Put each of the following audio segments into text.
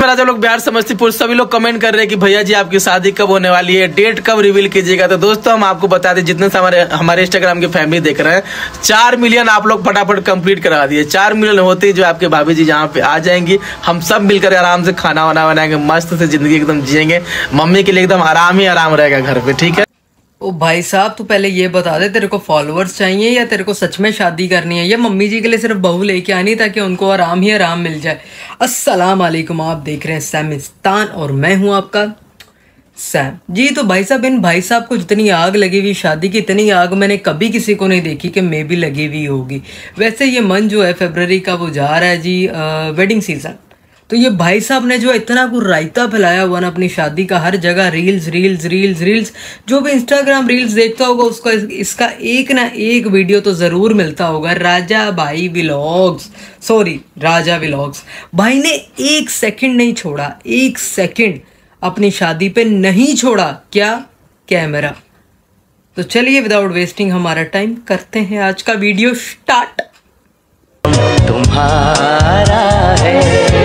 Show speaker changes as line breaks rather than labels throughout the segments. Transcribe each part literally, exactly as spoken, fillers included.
राजा लोग बिहार समस्तीपुर सभी लोग कमेंट कर रहे हैं कि भैया जी आपकी शादी कब होने वाली है, डेट कब रिवील कीजिएगा। तो दोस्तों हम आपको बता दें, जितने से हमारे हमारे इंस्टाग्राम की फैमिली देख रहे हैं, चार मिलियन आप लोग फटाफट कंप्लीट करा दिए। चार मिलियन होते ही जो आपके भाभी जी जहाँ पे आ जाएंगी, हम सब मिलकर आराम से खाना वाना बनाएंगे, मस्त से जिंदगी एकदम जिएंगे। मम्मी के लिए एकदम आराम ही आराम रहेगा घर पे, ठीक है।
ओ भाई साहब, तू पहले ये बता दे, तेरे को फॉलोअर्स चाहिए या तेरे को सच में शादी करनी है, या मम्मी जी के लिए सिर्फ बहू लेके आनी ताकि उनको आराम ही आराम मिल जाए। अस्सलाम वालेकुम, आप देख रहे हैं सैमिस्तान और मैं हूं आपका सैम जी। तो भाई साहब, इन भाई साहब को जितनी आग लगी हुई शादी की, इतनी आग मैंने कभी किसी को नहीं देखी कि मे भी लगी हुई होगी। वैसे ये मन जो है फरवरी का वो जा रहा है जी आ, वेडिंग सीजन। तो ये भाई साहब ने जो इतना कुछ रायता फैलाया हुआ ना अपनी शादी का, हर जगह रील्स रील्स रील्स रील्स, जो भी इंस्टाग्राम रील्स देखता होगा उसका इसका एक ना एक वीडियो तो ज़रूर मिलता होगा। राजा भाई व्लॉग्स, सॉरी राजा व्लॉग्स। भाई ने एक सेकंड नहीं छोड़ा, एक सेकंड अपनी शादी पे नहीं छोड़ा। क्या? कैमरा। तो चलिए विदाउट वेस्टिंग हमारा टाइम करते हैं आज का वीडियो स्टार्ट।
तुम्हारा है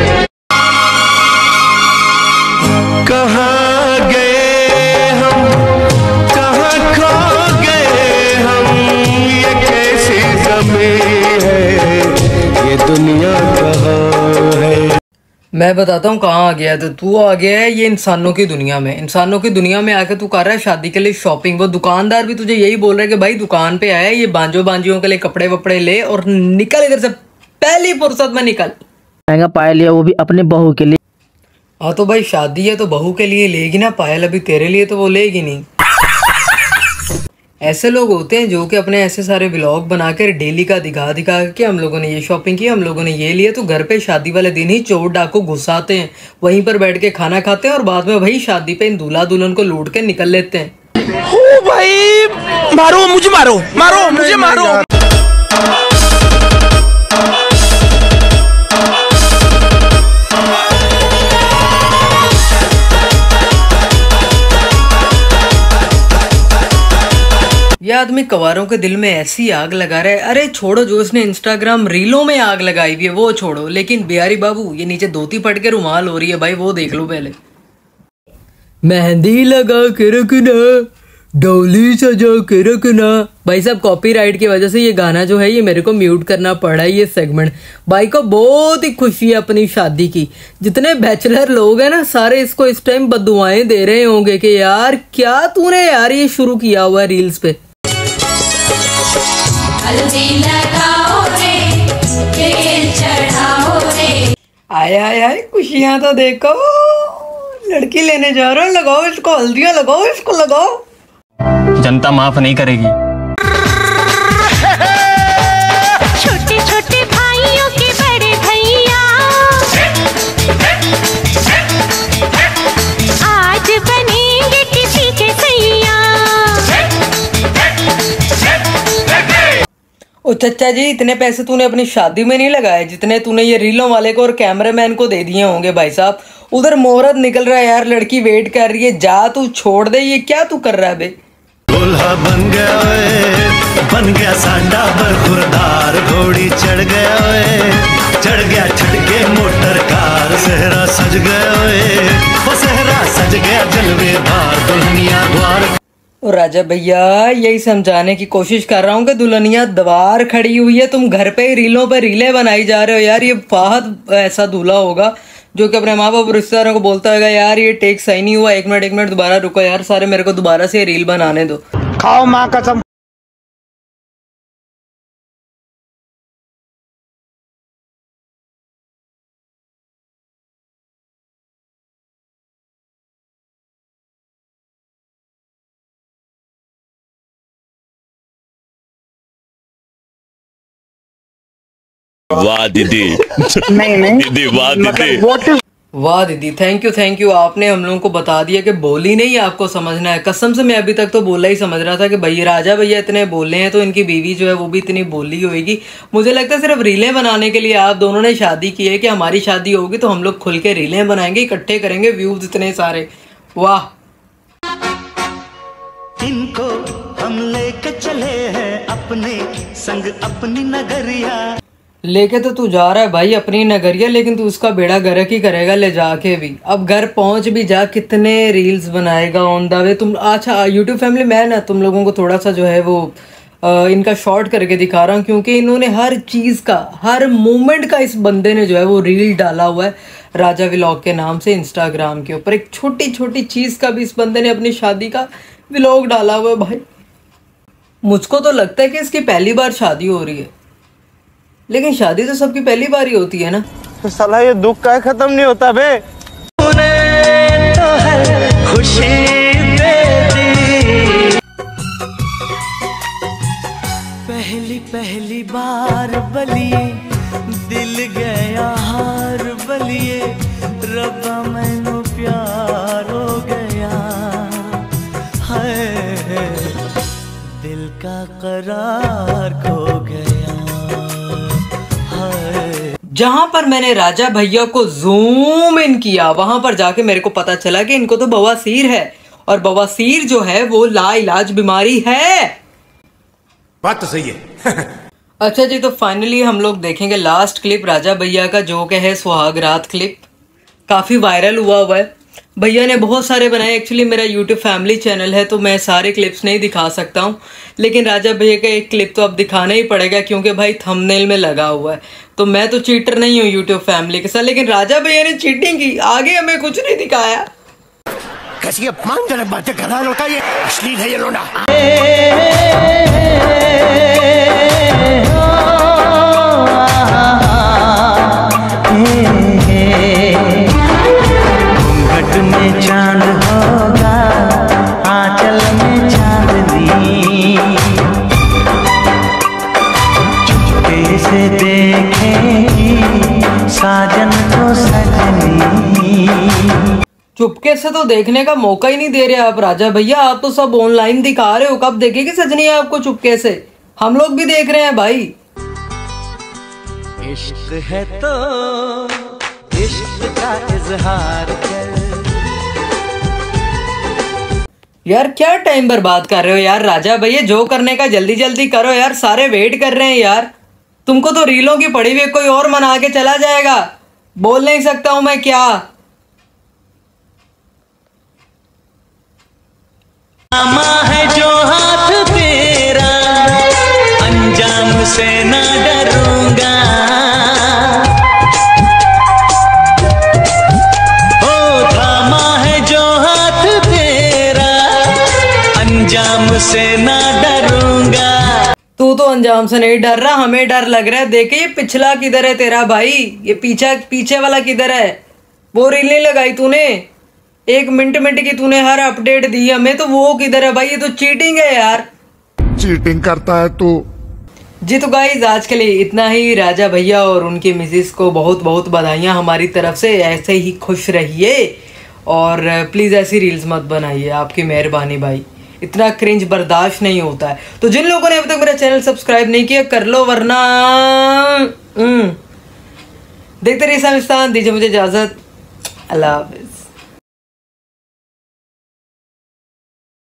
कहाँ गए हम, कहाँ खो गए हम, ये कैसी ज़मीं है, ये दुनिया कहाँ है।
मैं बताता हूँ कहाँ आ गया। तो तू आ गया है ये इंसानों की दुनिया में। इंसानों की दुनिया में आके तू कर रहा है शादी के लिए शॉपिंग। वो दुकानदार भी तुझे यही बोल रहा है कि भाई दुकान पे आया, ये बांजो बांजियों के लिए कपड़े वपड़े ले और निकल इधर से, पहली फुर्सत में निकल।
महंगा पायल लिया, वो भी अपने बहू के लिए।
हाँ तो भाई शादी है तो बहू के लिए लेगी ना पायल, अभी तेरे लिए तो वो लेगी नहीं। ऐसे लोग होते हैं जो कि अपने ऐसे सारे व्लॉग बनाकर डेली का दिखा दिखा के हम लोगों ने ये शॉपिंग की, हम लोगों ने ये लिया, तो घर पे शादी वाले दिन ही चोर डाकू घुसाते हैं, वहीं पर बैठ के खाना खाते हैं और बाद में वही शादी पे इन दूल्हा दुल्हन को लूट के निकल लेते हैं।
ओ भाई मारो मुझे, मारो मारो मुझे, मारो।
ये आदमी कवारों के दिल में ऐसी आग लगा रहा है। अरे छोड़ो, जो इसने इंस्टाग्राम रीलों में आग लगाई हुई है वो छोड़ो, लेकिन बिहारी बाबू ये नीचे धोती पट के रुमाल हो रही है भाई, वो देख लो पहले। मेहंदी लगा के रखना, डोली सजा के रखना। भाई साहब कॉपीराइट की वजह से ये गाना जो है ये मेरे को म्यूट करना पड़ा है, ये सेगमेंट। भाई को बहुत ही खुशी है अपनी शादी की। जितने बैचलर लोग हैं ना सारे इसको इस टाइम बददुआएं दे रहे होंगे कि यार क्या तूने यार ये शुरू किया हुआ है रील्स पे। आए आए आए खुशियां तो देखो, लड़की लेने जा रहे हो, लगाओ इसको हल्दियां, लगाओ इसको, लगाओ।
जनता माफ नहीं करेगी।
छोटे छोटे भाइयों के बड़े भैया आज बनेंगे किसी के सैया।
ओ चचा जी, इतने पैसे तूने अपनी शादी में नहीं लगाए जितने तूने ये रीलों वाले को और कैमरामैन को दे दिए होंगे। भाई साहब उधर मुहूर्त निकल रहा है यार, लड़की वेट कर रही है, जा तू छोड़ दे। ये क्या तू कर रहा है बे?
दूल्हा बन गया ओए, बन गया सांडा बरखुरदार, घोड़ी चढ़ गया ओए, चढ़ गया छटके मोटर कार, सहरा सज गया ओए, वो सहरा सज गया जलवेदार, दुल्हनिया द्वार।
और राजा भैया यही समझाने की कोशिश कर रहा हूँ कि दुल्हनिया द्वार खड़ी हुई है, तुम घर पे ही रीलों पे रीलें बनाई जा रहे हो यार। ये फाहद ऐसा दूल्हा होगा जो कि अपने माँ बाप रिश्तेदारों को बोलता होगा यार ये टेक सही नहीं हुआ, एक मिनट एक मिनट दोबारा रुको यार, सारे मेरे को दोबारा से रील बनाने दो।
खाओ माँ कसम।
वाह दीदी।
नहीं नहीं
दीदी वाह दीदी,
मतलब
वाह दीदी, थैंक यू थैंक यू। आपने हम लोगों को बता दिया कि बोली नहीं आपको समझना है। कसम से मैं अभी तक तो बोला ही समझ रहा था कि भाई राजा भैया इतने बोले हैं तो इनकी बीवी जो है वो भी इतनी बोली होगी। मुझे लगता है सिर्फ रीलें बनाने के लिए आप दोनों ने शादी की है कि हमारी शादी होगी तो हम लोग खुल के रीलें बनाएंगे, इकट्ठे करेंगे व्यूज इतने सारे। वाह।
इनको हम लेके चले हैं अपने संग अपनी नगरिया।
लेके तो तू जा रहा है भाई अपनी नगरिया, लेकिन तू उसका बेड़ा गर्क ही करेगा ले जाके भी। अब घर पहुंच भी जा, कितने रील्स बनाएगा ऑन द वे तुम। अच्छा यूट्यूब फैमिली, मैं ना तुम लोगों को थोड़ा सा जो है वो आ, इनका शॉर्ट करके दिखा रहा हूँ, क्योंकि इन्होंने हर चीज़ का, हर मोमेंट का इस बंदे ने जो है वो रील डाला हुआ है राजा व्लॉग के नाम से इंस्टाग्राम के ऊपर। एक छोटी छोटी चीज़ का भी इस बंदे ने अपनी शादी का व्लॉग डाला हुआ है भाई। मुझको तो लगता है कि इसकी पहली बार शादी हो रही है, लेकिन शादी तो सबकी पहली बार ही होती है ना।
तो साला ये दुख का खत्म नहीं होता बे। तूने तो है खुशी दे दी, पहली पहली बार बलिए दिल गया हार बलिए, रब्बा मैनू प्यार हो गया है, दिल का करार खो गया है।
जहां पर मैंने राजा भैया को जूम इन किया, वहां पर जाके मेरे को पता चला कि इनको तो बवासीर है, और बवासीर जो है वो लाइलाज बीमारी है।
बात तो सही है।
अच्छा जी, तो फाइनली हम लोग देखेंगे लास्ट क्लिप राजा भैया का, जो कि है सुहाग रात क्लिप। काफ़ी वायरल हुआ हुआ है, भैया ने बहुत सारे बनाए। एक्चुअली मेरा यूट्यूब फैमिली चैनल है तो मैं सारे क्लिप्स नहीं दिखा सकता हूँ, लेकिन राजा भैया का एक क्लिप तो अब दिखाना ही पड़ेगा, क्योंकि भाई थंबनेल में लगा हुआ है। तो मैं तो चीटर नहीं हूँ यूट्यूब फैमिली के साथ, लेकिन राजा भैया ने चीटिंग की, आगे हमें कुछ नहीं दिखाया।
कैसी अपमानजनक बातें कर रहा है लड़का, ये अश्लील है ये लोना।
घूंघट में चांद होगा, आंचल में चांदनी, चुपके से देखेंगी साजन को सजनी।
चुपके से तो देखने का मौका ही नहीं दे रहे आप राजा भैया, आप तो सब ऑनलाइन दिखा रहे हो। कब देखेगी सजनी आपको चुपके से? हम लोग भी देख रहे हैं भाई।
इश्क है तो इश्क का इजहार कर।
यार क्या टाइम बर्बाद कर रहे हो यार राजा भैया, जो करने का जल्दी जल्दी करो यार, सारे वेट कर रहे हैं यार। तुमको तो रीलों की पड़ी हुई, कोई और मना के चला जाएगा। बोल नहीं सकता हूं मैं क्या।
थामा है जो हाथ तेरा, अंजाम से ना डरूंगा। ओ थामा है जो हाथ तेरा, अंजाम से ना डरूंगा।
तू तो अंजाम से नहीं डर रहा, हमें डर लग रहा है। देखे ये पिछला किधर है तेरा भाई, ये पीछा पीछे वाला किधर है? वो रील नहीं लगाई तूने, एक मिनट मिनट की तूने हर अपडेट दी हमें, तो वो किधर है भाई? ये तो चीटिंग है यार,
चीटिंग करता है तू।
जी तो गाइज आज के लिए इतना ही। राजा भैया और उनकी मिसेस को बहुत बहुत बधाइयाँ हमारी तरफ से। ऐसे ही खुश रहिए और प्लीज़ ऐसी रील्स मत बनाइए, आपकी मेहरबानी भाई, इतना क्रिंज बर्दाश्त नहीं होता है। तो जिन लोगों ने अभी तक मेरा चैनल सब्सक्राइब नहीं किया कर लो, वरना देखते रहिए समिस्तान। दीजिए मुझे इजाज़त, अल्लाह हाफिज़।